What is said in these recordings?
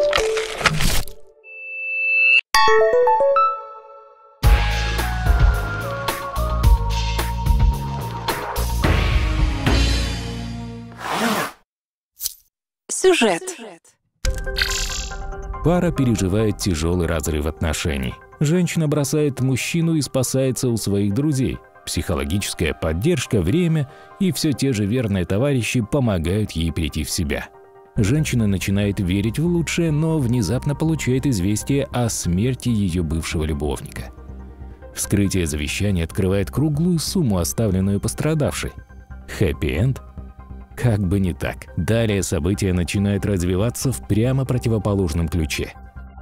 Сюжет. Пара переживает тяжелый разрыв отношений. Женщина бросает мужчину и спасается у своих друзей. Психологическая поддержка, время и все те же верные товарищи помогают ей прийти в себя. Женщина начинает верить в лучшее, но внезапно получает известие о смерти ее бывшего любовника. Вскрытие завещания открывает круглую сумму, оставленную пострадавшей. Хэппи-энд? Как бы не так. Далее события начинают развиваться в прямо противоположном ключе.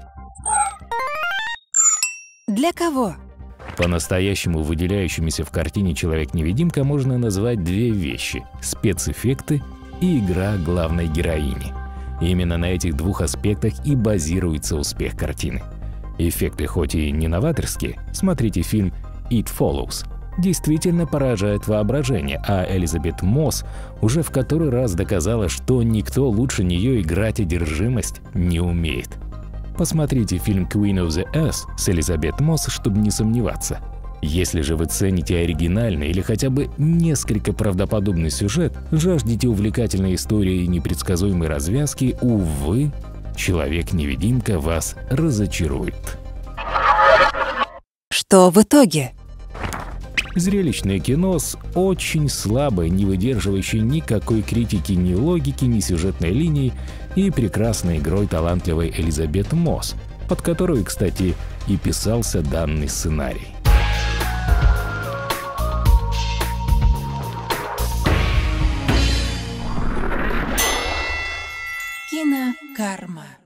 Для кого? По-настоящему выделяющимися в картине «Человек-невидимка» можно назвать две вещи – спецэффекты и игра главной героини. Именно на этих двух аспектах и базируется успех картины. Эффекты хоть и не новаторские, смотрите фильм «It Follows», действительно поражает воображение, а Элизабет Мосс уже в который раз доказала, что никто лучше нее играть одержимость не умеет. Посмотрите фильм «Queen of the Earth» с Элизабет Мосс, чтобы не сомневаться. Если же вы цените оригинальный или хотя бы несколько правдоподобный сюжет, жаждете увлекательной истории и непредсказуемой развязки, увы, «Человек-невидимка» вас разочарует. Что в итоге? Зрелищное кино с очень слабой, не выдерживающей никакой критики ни логики, ни сюжетной линии и прекрасной игрой талантливой Элизабет Мосс, под которую, кстати, и писался данный сценарий. Кинокарма.